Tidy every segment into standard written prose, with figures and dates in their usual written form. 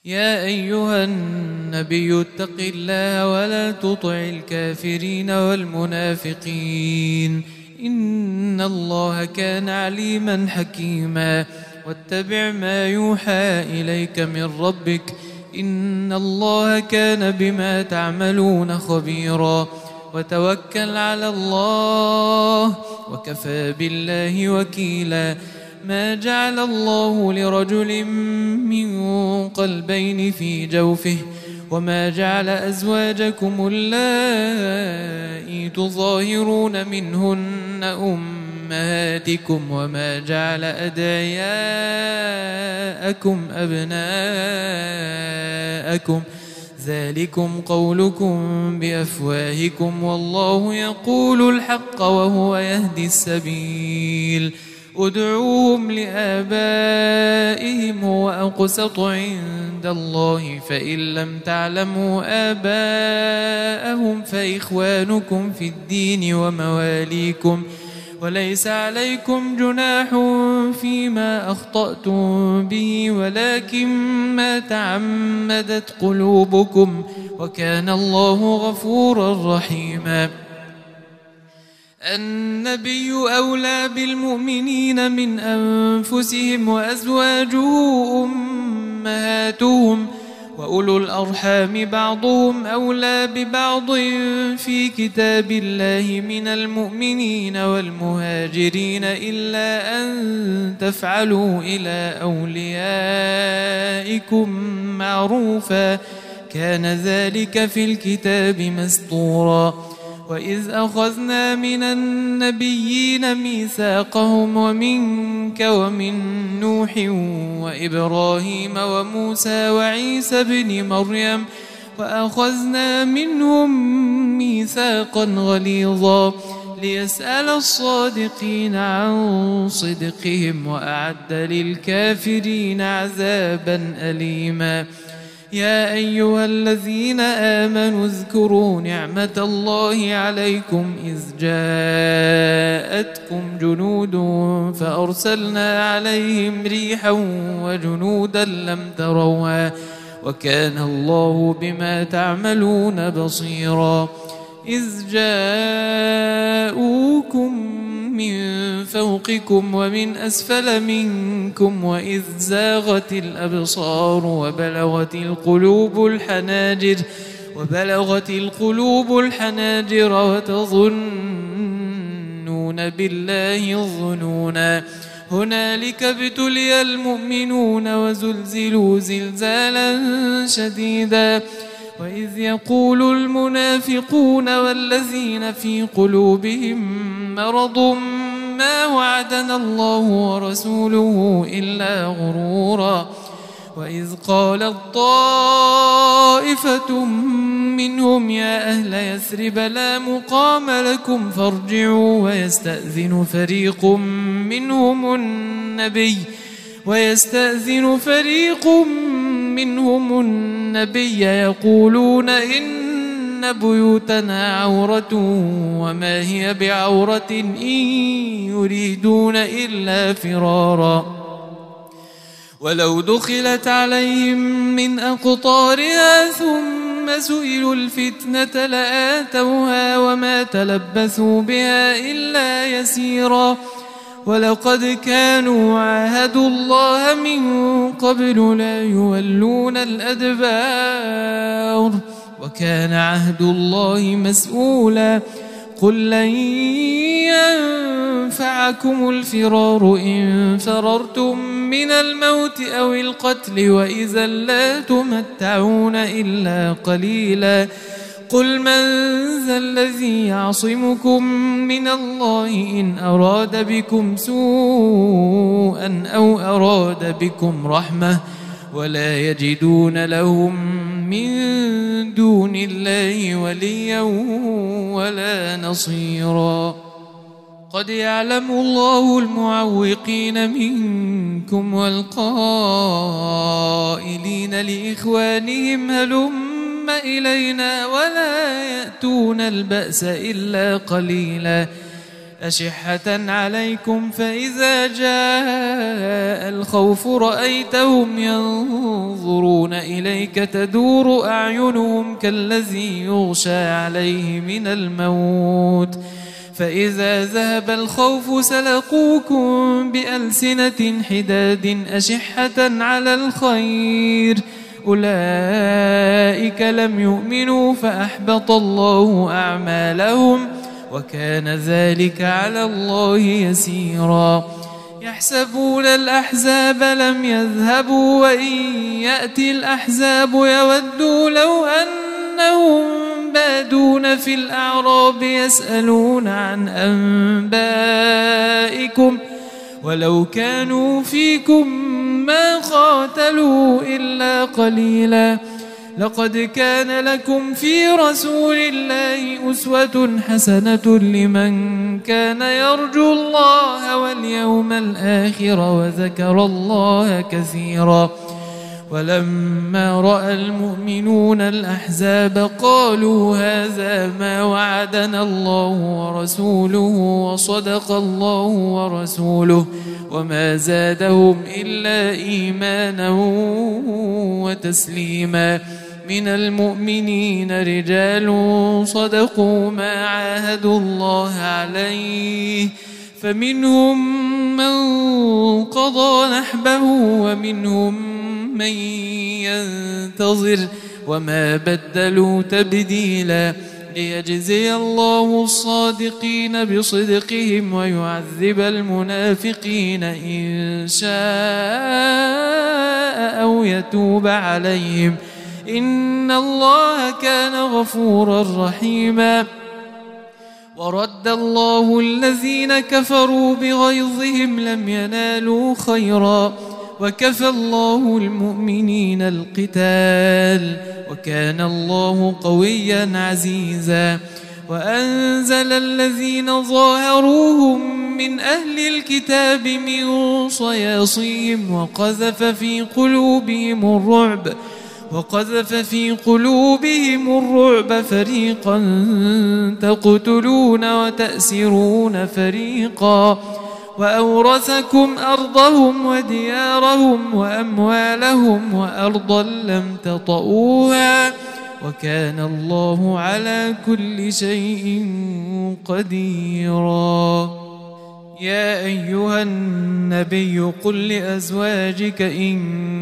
يا أيها النبي اتق الله ولا تطع الكافرين والمنافقين إن الله كان عليما حكيما واتبع ما يوحى إليك من ربك إن الله كان بما تعملون خبيرا وتوكل على الله وكفى بالله وكيلا ما جعل الله لرجل من قلبين في جوفه وما جعل أزواجكم اللائي تظاهرون منهن أمهاتكم وما جعل أدعياءكم أبناءكم ذلكم قولكم بأفواهكم والله يقول الحق وهو يهدي السبيل ادعوهم لآبائهم هو أقسط عند الله فإن لم تعلموا آباءهم فإخوانكم في الدين ومواليكم وليس عليكم جناح فيما أخطأتم به ولكن ما تعمدت قلوبكم وكان الله غفورا رحيما النبي أولى بالمؤمنين من أنفسهم وأزواجه أمهاتهم وأولو الأرحام بعضهم أولى ببعض في كتاب الله من المؤمنين والمهاجرين إلا أن تفعلوا إلى أوليائكم معروفا كان ذلك في الكتاب مسطورا وإذ أخذنا من النبيين ميثاقهم ومنك ومن نوح وإبراهيم وموسى وعيسى بن مريم وأخذنا منهم ميثاقا غليظا ليسأل الصادقين عن صدقهم وأعد للكافرين عذابا أليما يا أيها الذين آمنوا اذكروا نعمة الله عليكم إذ جاءتكم جنود فأرسلنا عليهم ريحا وجنودا لم تروها وكان الله بما تعملون بصيرا إذ جاءوكم من فوقكم ومن أسفل منكم وإذ زاغت الأبصار وبلغت القلوب الحناجر وتظنون بالله الظنونا هنالك ابتلي المؤمنون وزلزلوا زلزالا شديدا وإذ يقول المنافقون والذين في قلوبهم مرض ما وعدنا الله ورسوله إلا غرورا وإذ قالت طائفة منهم يا أهل يثرب لا مقام لكم فارجعوا ويستأذن فريق منهم النبي يقولون إن بيوتنا عورة وما هي بعورة إن يريدون إلا فرارا ولو دخلت عليهم من أقطارها ثم سئلوا الفتنة لآتوها وما تلبثوا بها إلا يسيرا ولقد كانوا عاهدوا الله من قبل لا يولون الأدبار وكان عهد الله مسؤولا قل لن ينفعكم الفرار إن فررتم من الموت أو القتل وإذا لا تمتعون إلا قليلا قل من ذا الذي يعصمكم من الله إن أراد بكم سوءا أو أراد بكم رحمة ولا يجدون لهم من دون الله وليا ولا نصيرا قد يعلم الله المعوقين منكم والقائلين لإخوانهم هلم إلينا ولا يأتون البأس إلا قليلا أشحة عليكم فإذا جاء الخوف رأيتهم ينظرون إليك تدور أعينهم كالذي يغشى عليه من الموت فإذا ذهب الخوف سلقوكم بألسنة حداد أشحة على الخير أولئك لم يؤمنوا فأحبط الله أعمالهم وكان ذلك على الله يسيرا يحسبون الأحزاب لم يذهبوا وإن يأتي الأحزاب يودوا لو أنهم بادون في الأعراب يسألون عن أنبائكم ولو كانوا فيكم ما قاتلوا إلا قليلا لقد كان لكم في رسول الله أسوة حسنة لمن كان يرجو الله واليوم الآخر وذكر الله كثيرا ولما رأى المؤمنون الأحزاب قالوا هذا ما وعدنا الله ورسوله وصدق الله ورسوله وما زادهم إلا إيمانا وتسليما من المؤمنين رجال صدقوا ما عاهدوا الله عليه فمنهم من قضى نحبه ومنهم من ينتظر وما بدلوا تبديلا ليجزي الله الصادقين بصدقهم ويعذب المنافقين إن شاء أو يتوب عليهم إن الله كان غفورا رحيما ورد الله الذين كفروا بغيظهم لم ينالوا خيرا وكفى الله المؤمنين القتال وكان الله قويا عزيزا وأنزل الذين ظاهروهم من أهل الكتاب من صياصيهم وقذف في قلوبهم الرعب فريقا تقتلون وتأسرون فريقا وأورثكم أرضهم وديارهم وأموالهم وأرضا لم تطئوها وكان الله على كل شيء قديرا يا أيها النبي قل لأزواجك إن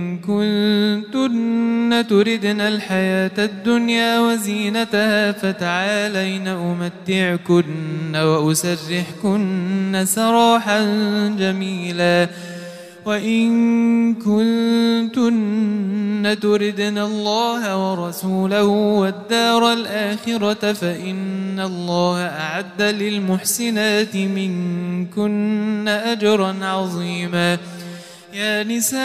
كنتن تردن الحياة الدنيا وزينتها فتعالين أمتعكن وأسرحكن سراحا جميلا وإن كنتن تردن الله ورسوله والدار الآخرة فإن الله أعد للمحسنات منكن أجرا عظيما يا نساء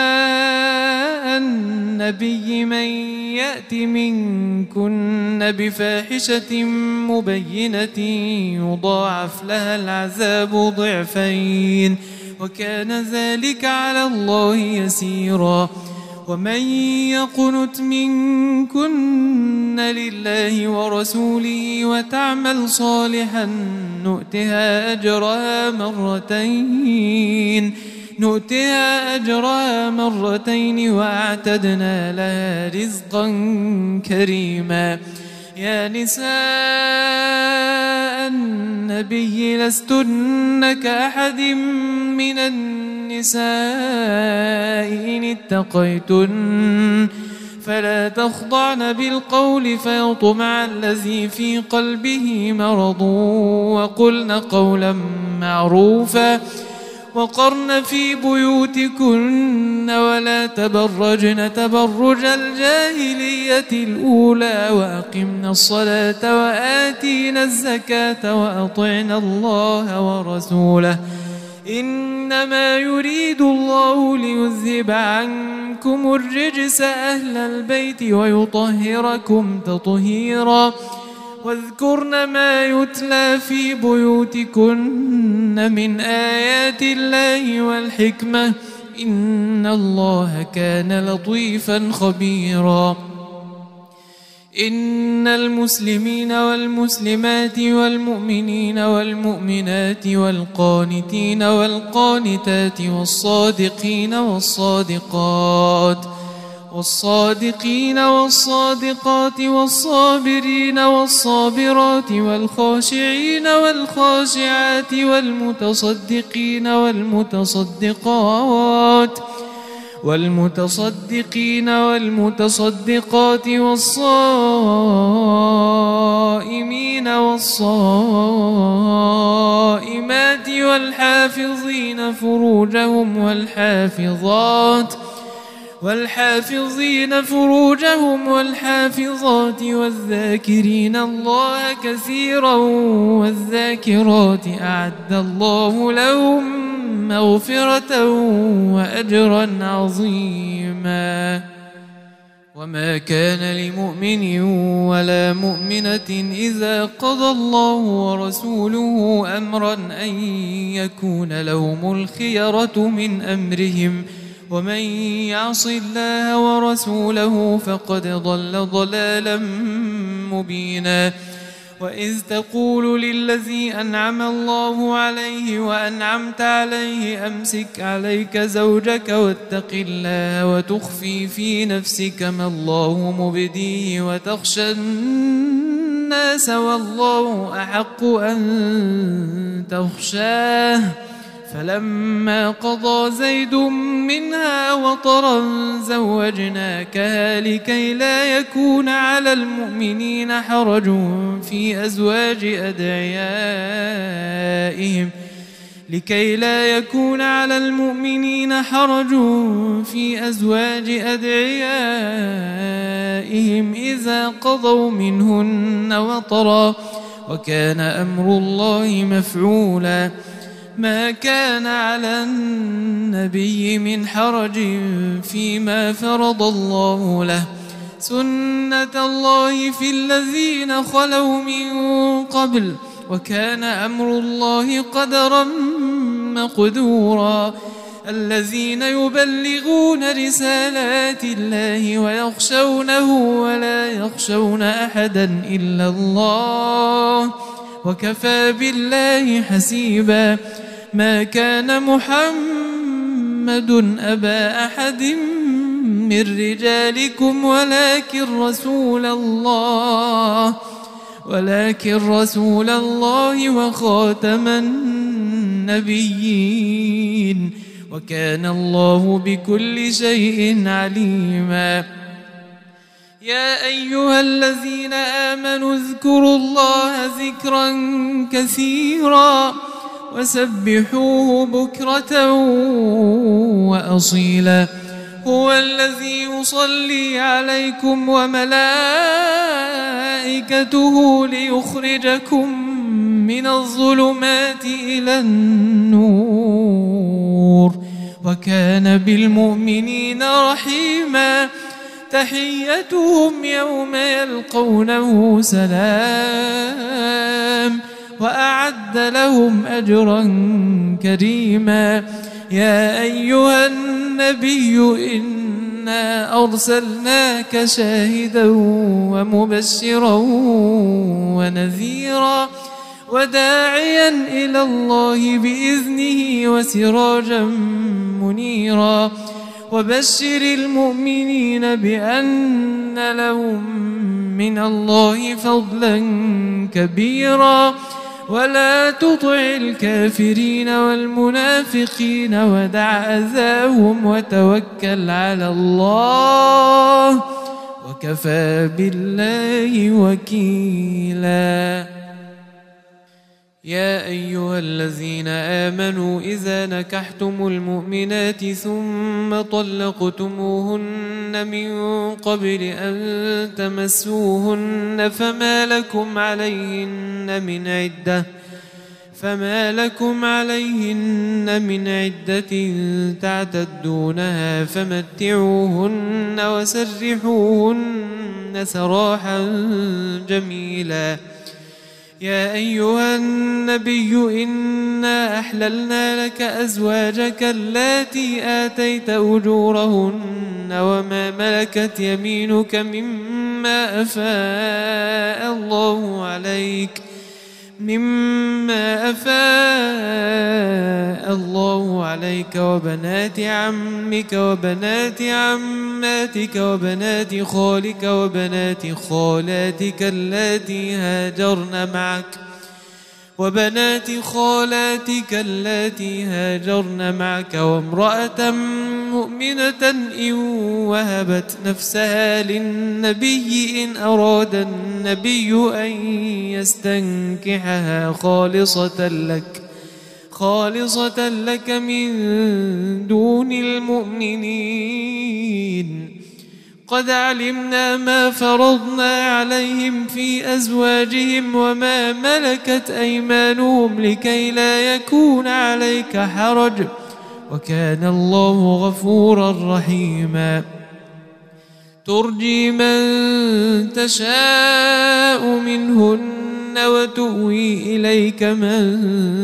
النبي من يأت منكن بفاحشة مبينة يضاعف لها العذاب ضعفين وكان ذلك على الله يسيرا ومن يقنت منكن لله ورسوله وتعمل صالحا نؤتها أجرها مرتين وأعتدنا لها رزقا كريما يا نساء النبي لستن كأحد من النساء إن اتقيتن فلا تخضعن بالقول فيطمع الذي في قلبه مرض وقلن قولا معروفا وقرن في بيوتكن ولا تبرجن تبرج الجاهلية الأولى وأقمنا الصلاة وآتينا الزكاة وأطعنا الله ورسوله إنما يريد الله ليذهب عنكم الرجس أهل البيت ويطهركم تطهيرا واذكرن ما يتلى في بيوتكن من آيات الله والحكمة إن الله كان لطيفا خبيرا إن المسلمين والمسلمات والمؤمنين والمؤمنات والقانتين والقانتات والصادقين والصادقات والصابرين والصابرات والخاشعين والخاشعات والمتصدقين والمتصدقات والصائمين والصائمات والحافظين فروجهم والحافظات والذاكرين الله كثيرا والذاكرات أعد الله لهم مغفرة وأجرا عظيما. وما كان لمؤمن ولا مؤمنة إذا قضى الله ورسوله أمرا أن يكون لهم الخيرة من أمرهم ومن يعص الله ورسوله فقد ضل ضلالا مبينا. وإذ تقول للذي أنعم الله عليه وأنعمت عليه أمسك عليك زوجك واتق الله وتخفي في نفسك ما الله مبديه وتخشى الناس والله أحق أن تخشاه فلما قضى زيد منها وطرا زوجناكها لكي لا يكون على المؤمنين حرج في أزواج أدعيائهم إذا قضوا منهن وطرا وكان أمر الله مفعولا. ما كان على النبي من حرج فيما فرض الله له سنة الله في الذين خلوا من قبل وكان أمر الله قدرا مقدورا. الذين يبلغون رسالات الله ويخشونه ولا يخشون أحدا إلا الله وكفى بالله حسيبا. ما كان محمد أبا أحد من رجالكم ولكن رسول الله وخاتم النبيين وكان الله بكل شيء عليما. يا أيها الذين آمنوا اذكروا الله ذكرا كثيرا وسبحوه بكرة وأصيلا. هو الذي يصلي عليكم وملائكته ليخرجكم من الظلمات إلى النور وكان بالمؤمنين رحيما. تحيتهم يوم يلقونه سلام وأعد لهم أجرا كريما. يا أيها النبي إنا أرسلناك شاهدا ومبشرا ونذيرا وداعيا إلى الله بإذنه وسراجا منيرا. وبشر المؤمنين بأن لهم من الله فضلا كبيرا. ولا تطع الكافرين والمنافقين ودع أذاهم وتوكل على الله وكفى بالله وكيلا. يا أيها الذين آمنوا إذا نكحتم المؤمنات ثم طلقتموهن من قبل أن تمسوهن فما لكم عليهن من عدة تعتدونها فمتعوهن وسرحوهن سراحا جميلا. يا أيها النبي إنا أحللنا لك أزواجك اللاتي آتيت أجورهن وما ملكت يمينك مما أفاء الله عليك وبنات عمك وبنات عماتك وبنات خالك وبنات خالاتك اللاتي هاجرن معك وامرأة مؤمنة إن وهبت نفسها للنبي إن أراد النبي أن يستنكحها خالصة لك من دون المؤمنين. قد علمنا ما فرضنا عليهم في أزواجهم وما ملكت أيمانهم لكي لا يكون عليك حرج وكان الله غفورا رحيما. ترجي من تشاء منهن وتؤوي إليك من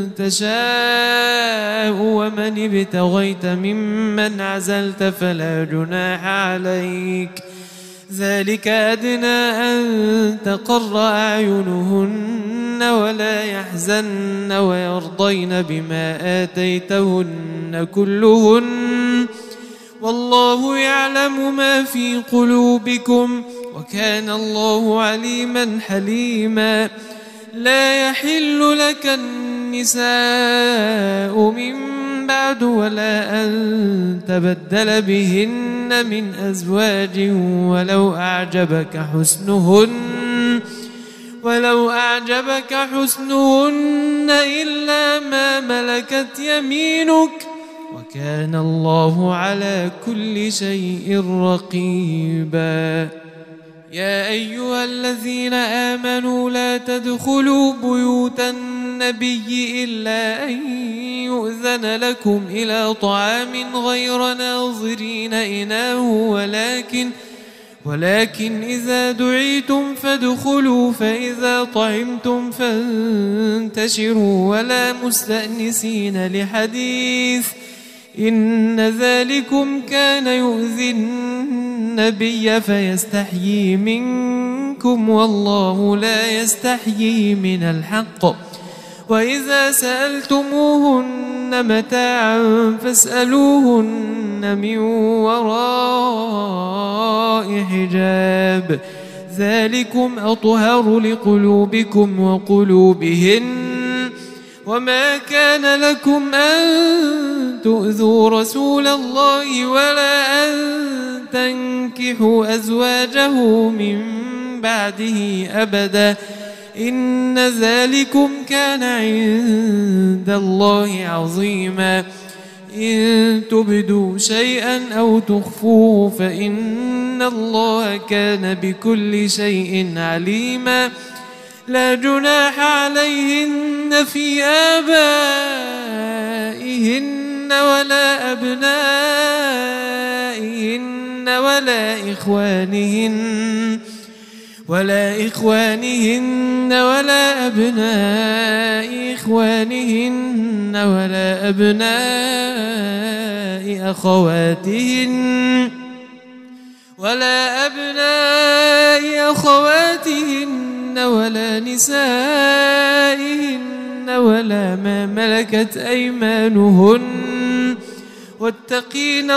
تشاء ومن ابتغيت ممن عزلت فلا جناح عليك ذلك أدنى أن تقر أعينهن ولا يحزن ويرضين بما آتيتهن كلهن والله يعلم ما في قلوبكم وكان الله عليما حليما. لا يحل لك النساء من بعد ولا أن تبدل بهن من أزواج ولو أعجبك حسنهن إلا ما ملكت يمينك وكان الله على كل شيء رقيبا. يا أيها الذين آمنوا لا تدخلوا بيوت النبي إلا أن يؤذن لكم إلى طعام غير ناظرين إناه ولكن إذا دعيتم فادخلوا فإذا طعمتم فانتشروا ولا مستأنسين لحديث إن ذلكم كان يؤذي النبي فيستحيي منكم والله لا يستحيي من الحق. وإذا سألتموهن متاعا فاسألوهن من وراء حجاب ذلكم أطهر لقلوبكم وقلوبهن. وما كان لكم أن تؤذوا رسول الله ولا أن تنكحوا أزواجه من بعده أبدا إن ذلكم كان عند الله عظيما. إن تبدوا شيئا أو تخفوه فإن الله كان بكل شيء عليما. لا جناح عليهن في آبائهن ولا أبنائهن ولا إخوانهن ولا أبناء إخوانهن ولا أبناء أخواتهن ولا نسائهن ولا ما ملكت أيمانهن واتقين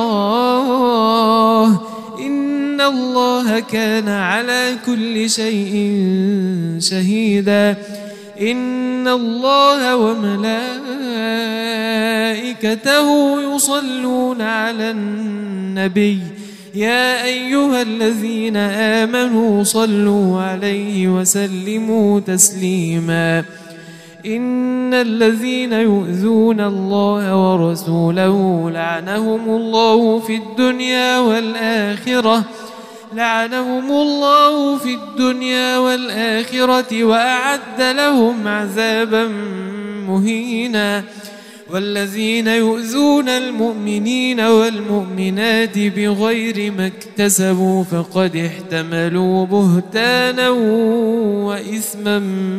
الله إن الله كان على كل شيء شهيدا. إن الله وملائكته يصلون على النبي يا أيها الذين آمنوا صلوا عليه وسلموا تسليما. إن الذين يؤذون الله ورسوله لعنهم الله في الدنيا والآخرة وأعد لهم عذابا مهينا. والذين يؤذون المؤمنين والمؤمنات بغير ما اكتسبوا فقد احتملوا بهتانا وإثما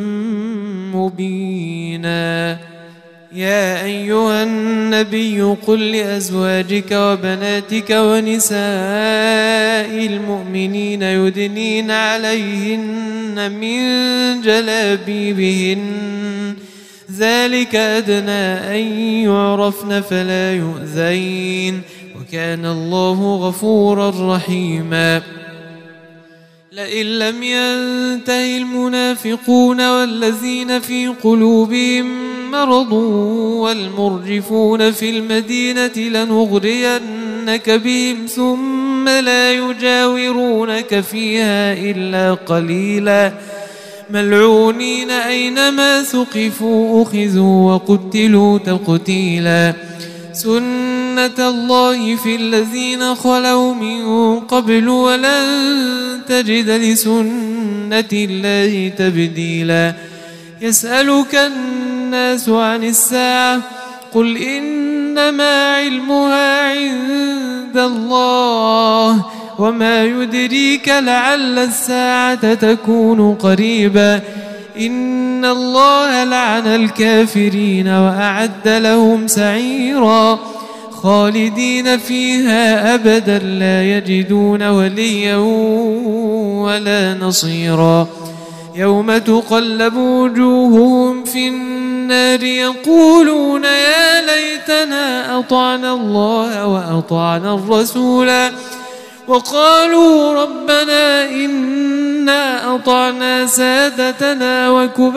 مبينا. يا أيها النبي قل لأزواجك وبناتك ونساء المؤمنين يدنين عليهن من جلابيبهن ذلك أدنى أن يعرفن فلا يؤذين وكان الله غفورا رحيما. لئن لم ينته المنافقون والذين في قلوبهم مرض والمرجفون في المدينة لنغرينك بهم ثم لا يجاورونك فيها إلا قليلا ملعونين أينما ثقفوا أخذوا وقتلوا تقتيلا. سنة الله في الذين خلوا من قبل ولن تجد لسنة الله تبديلا. يسألك الناس عن الساعة قل إنما علمها عند الله وما يدريك لعل الساعة تكون قريبا. إن الله لعن الكافرين وأعد لهم سعيرا خالدين فيها أبدا لا يجدون وليا ولا نصيرا. يوم تقلب وجوههم في النار يقولون يا ليتنا أطعنا الله وأطعنا الرسولا وقالوا ربنا إنا أطعنا سادتنا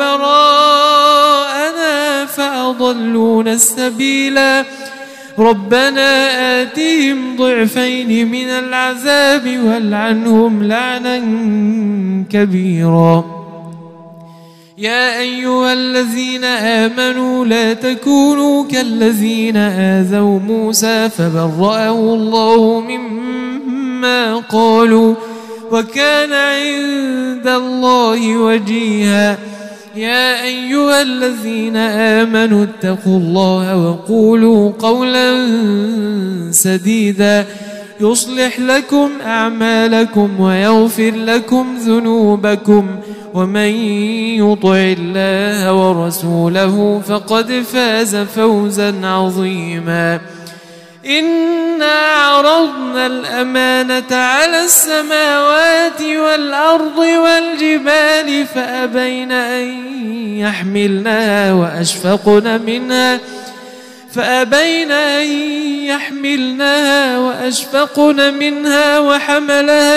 وكبراءنا فأضلونا السبيلا ربنا آتهم ضعفين من العذاب والعنهم لعنا كبيرا. يا أيها الذين آمنوا لا تكونوا كالذين آذوا موسى فبرأه الله مما قالوا وكان عند الله وجيها. يا أيها الذين آمنوا اتقوا الله وقولوا قولا سديدا يصلح لكم أعمالكم ويغفر لكم ذنوبكم ومن يطع الله ورسوله فقد فاز فوزا عظيما. إنا عرضنا الأمانة على السماوات والأرض والجبال فأبين أن يحملنها وأشفقن منها وحملها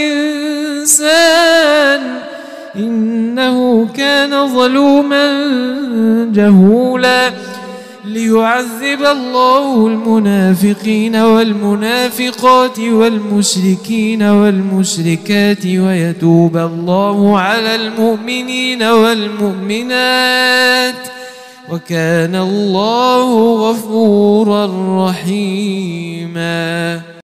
الإنسان إنه كان ظلوما جهولا. ليعذب الله المنافقين والمنافقات والمشركين والمشركات ويتوب الله على المؤمنين والمؤمنات وكان الله غفورا رحيما.